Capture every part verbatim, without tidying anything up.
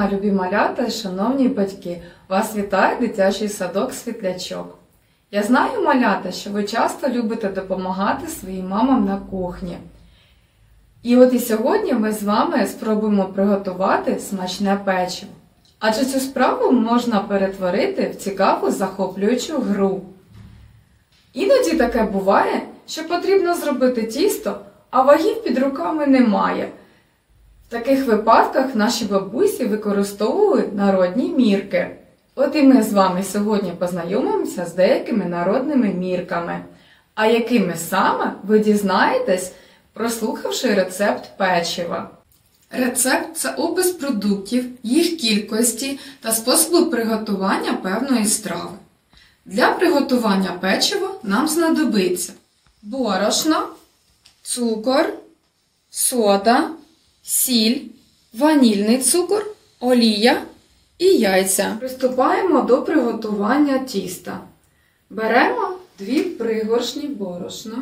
дня, любі малята і шановні батьки! Вас вітає дитячий садок «Світлячок». Я знаю, малята, що ви часто любите допомагати своїм мамам на кухні. І от і сьогодні ми з вами спробуємо приготувати смачне печиво. Адже цю справу можна перетворити в цікаву захоплюючу гру. Іноді таке буває, що потрібно зробити тісто, а вагів під руками немає. В таких випадках наші бабусі використовують народні мірки. От і ми з вами сьогодні познайомимося з деякими народними мірками. А якими саме, ви дізнаєтесь, прослухавши рецепт печива. Рецепт – це опис продуктів, їх кількості та способу приготування певної страви. Для приготування печива нам знадобиться борошно, цукор, сода, сіль, ванільний цукор, олія і яйця. Приступаємо до приготування тіста. Беремо дві пригоршні борошна,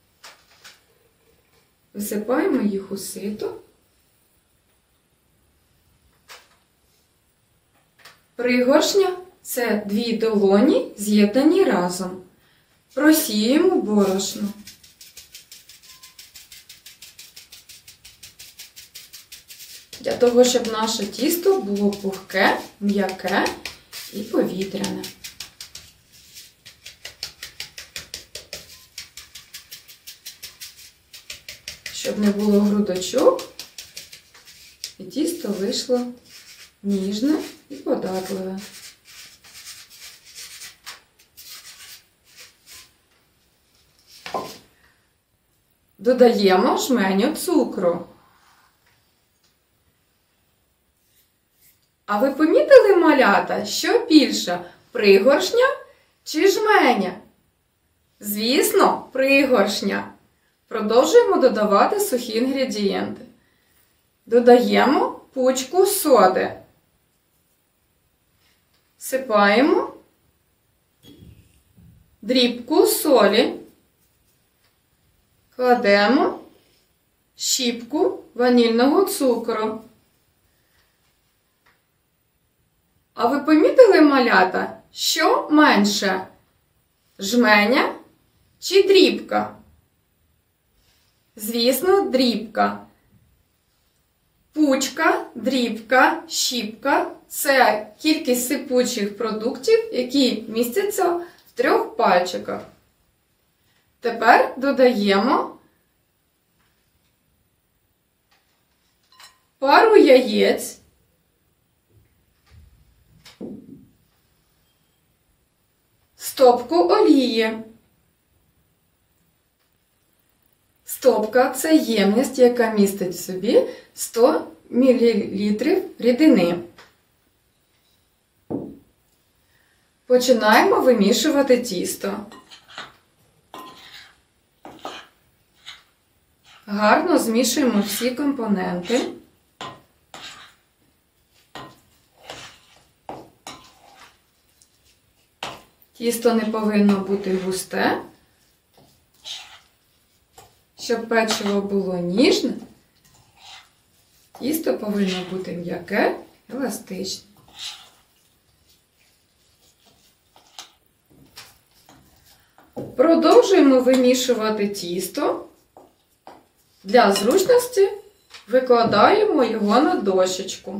висипаємо їх у сито. Пригоршня – це дві долоні, з'єднані разом. Просіємо борошно. Для того, щоб наше тісто було пухке, м'яке і повітряне. Щоб не було грудочок, і тісто вийшло ніжне і податливе. Додаємо жменю цукру. А ви помітили, малята, що більше – пригоршня чи жменя? Звісно, пригоршня. Продовжуємо додавати сухі інгредієнти. Додаємо пучку соди. Всипаємо дрібку солі. Кладемо щіпку ванільного цукру. А ви помітили, малята, що менше – жменя чи дрібка? Звісно, дрібка. Пучка, дрібка, щіпка – це кількість сипучих продуктів, які містяться в трьох пальчиках. Тепер додаємо пару яєць, стопку олії. Стопка – це ємність, яка містить в собі сто мілілітрів рідини. Починаємо вимішувати тісто. Гарно змішуємо всі компоненти. Тісто не повинно бути густе, щоб печиво було ніжне. Тісто повинно бути м'яке, еластичне. Продовжуємо вимішувати тісто. Для зручності викладаємо його на дощечку.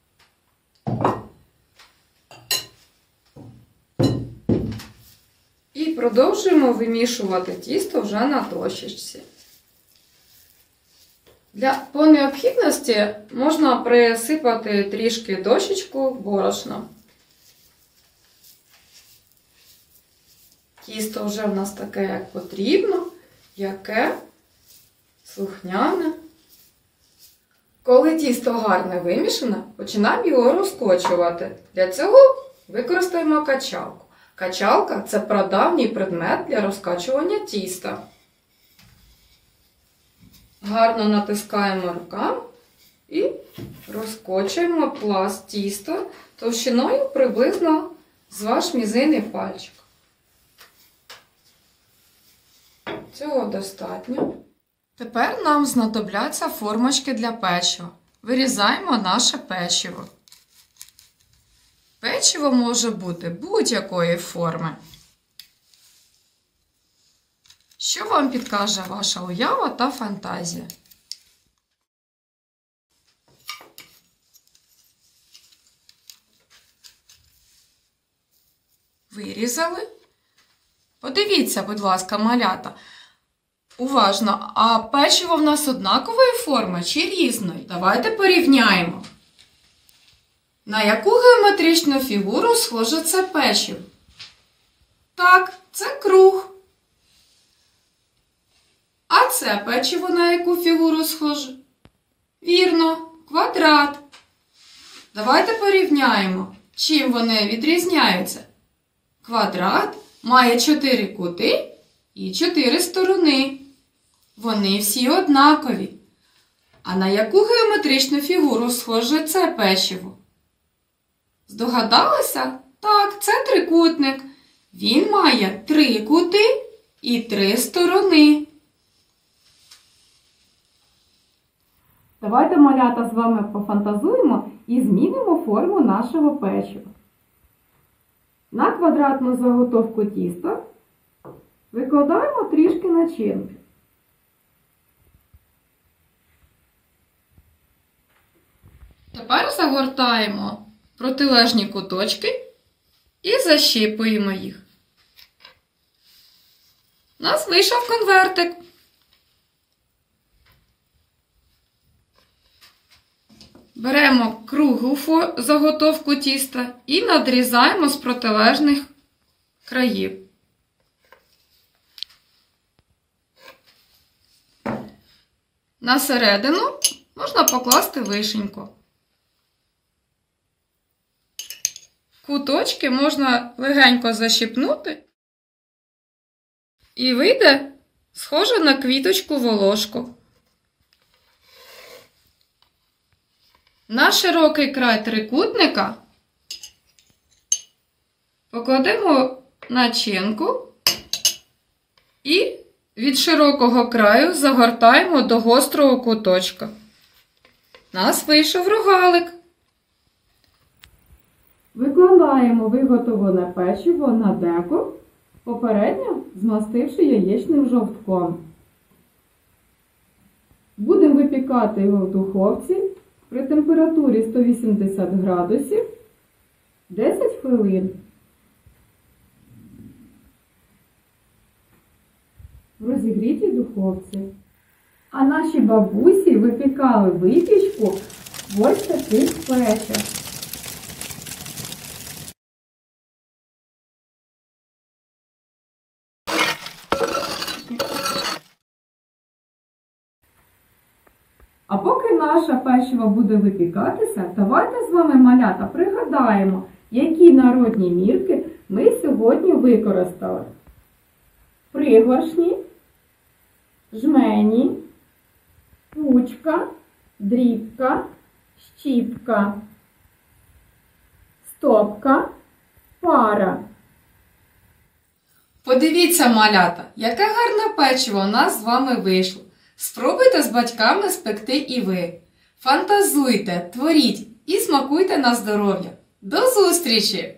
І продовжуємо вимішувати тісто вже на дощечці. Для, по необхідності можна присипати трішки дощечку борошном. Тісто вже в нас таке, як потрібно, яке слухняне. Коли тісто гарно вимішане, починаємо його розкочувати. Для цього використаємо качалку. Качалка – це прадавній предмет для розкачування тіста. Гарно натискаємо руками і розкочуємо пласт тіста товщиною приблизно з ваш мізинний пальчик. Цього достатньо. Тепер нам знадобляться формочки для печива. Вирізаємо наше печиво. Печиво може бути будь-якої форми. Що вам підкаже ваша уява та фантазія? Вирізали? Подивіться, будь ласка, малята. Уважно, а печиво в нас однакової форми чи різної? Давайте порівняємо. На яку геометричну фігуру схоже це печиво? Так, це круг. А це печиво на яку фігуру схоже? Вірно, квадрат. Давайте порівняємо, чим вони відрізняються. Квадрат має чотири кути і чотири сторони. Вони всі однакові. А на яку геометричну фігуру схоже це печиво? Здогадалися? Так, це трикутник. Він має три кути і три сторони. Давайте, малята, з вами пофантазуємо і змінимо форму нашого печива. На квадратну заготовку тіста викладаємо трішки начинки. Тепер загортаємо протилежні куточки і защіпуємо їх. У нас вийшов конвертик. Беремо круглу заготовку тіста і надрізаємо з протилежних країв. На середину можна покласти вишеньку. Куточки можна легенько защіпнути і вийде схоже на квіточку-волошку. На широкий край трикутника покладемо начинку і від широкого краю загортаємо до гострого куточка. У нас вийшов рогалик. Викладаємо виготовлене печиво на деко, попередньо змастивши яєчним жовтком. Будемо випікати його в духовці при температурі сто вісімдесят градусів десять хвилин. В розігрітій духовці. А наші бабусі випікали випічку в ось таких печах. А поки наше печиво буде випікатися, давайте з вами, малята, пригадаємо, які народні мірки ми сьогодні використали. Пригоршні, жмені, пучка, дрібка, щіпка, стопка, пара. Подивіться, малята, яке гарне печиво у нас з вами вийшло. Спробуйте з батьками спекти і ви. Фантазуйте, творіть і смакуйте на здоров'я. До зустрічі!